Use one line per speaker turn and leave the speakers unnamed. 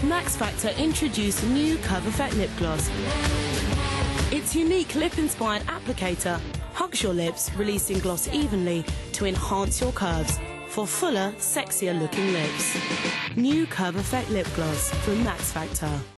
Maxfactor introduced a new Curve Effect lip gloss. Its unique lip-inspired applicator hugs your lips, releasing gloss evenly to enhance your curves for fuller, sexier looking lips. New Curve Effect lip gloss from Maxfactor.